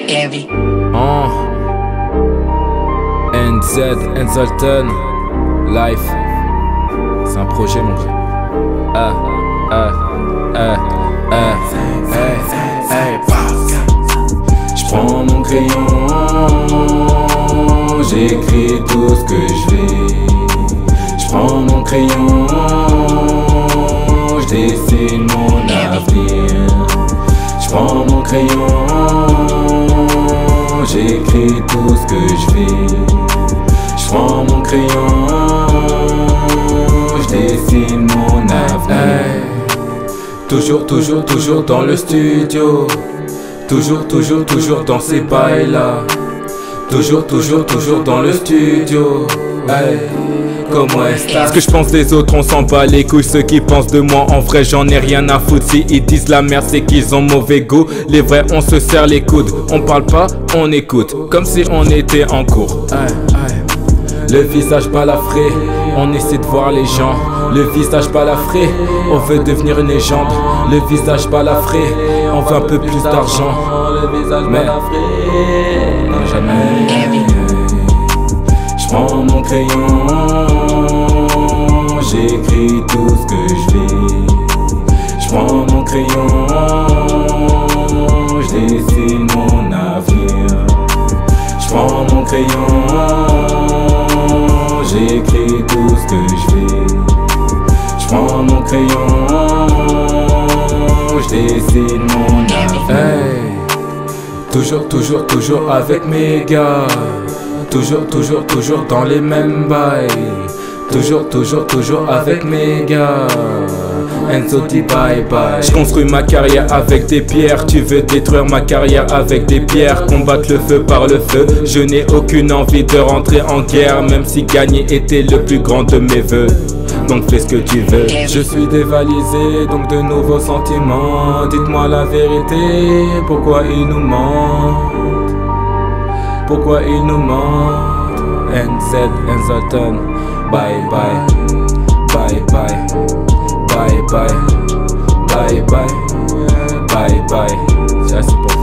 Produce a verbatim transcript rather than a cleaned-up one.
Heavy. Oh. N Z, Enzolten, Life. C'est un projet, mon gars. Ah, ah, ah, ah, hey, hey. J'prends mon crayon, j'écris tout ce que je vis. J'prends mon crayon, j'dessine mon avenir. J'prends mon crayon, j'écris tout ce que je vis. J'prends mon crayon, j'dessine mon avenir. Toujours, toujours, toujours dans le studio. Toujours, toujours, toujours dans ces bails-là. Toujours, toujours, toujours dans le studio. Hey, comment est-ce que... Ce que je pense des autres, on s'en bat les couilles. Ceux qui pensent de moi, en vrai, j'en ai rien à foutre. Si ils disent la merde, c'est qu'ils ont mauvais goût. Les vrais, on se serre les coudes. On parle pas, on écoute. Comme si on était en cours. Hey, hey. Le visage balafré, on essaie de voir les gens. Le visage balafré, on veut devenir une légende. Le visage balafré, on veut un peu plus d'argent. Le visage balafré, non jamais. J'prends mon crayon, j'écris tout ce que je vis. J'prends mon crayon, j'dessine mon avenir. J'prends mon crayon, j'écris tout ce que je vis. J'prends mon crayon, j'dessine mon avenir. Hey, toujours, toujours, toujours avec mes gars. Toujours, toujours, toujours dans les mêmes bails. Toujours, toujours, toujours avec mes gars. Enzo dit bye bye. Je construis ma carrière avec des pierres. Tu veux détruire ma carrière avec des pierres. Combattre le feu par le feu. Je n'ai aucune envie de rentrer en guerre. Même si gagner était le plus grand de mes vœux. Donc fais ce que tu veux. Je suis dévalisé, donc de nouveaux sentiments. Dites-moi la vérité, pourquoi ils nous mentent? Pourquoi ils nous mentent? N Z, Enzolten, bye bye. Bye bye. Bye bye. Bye bye. Bye bye. Ça c'est pour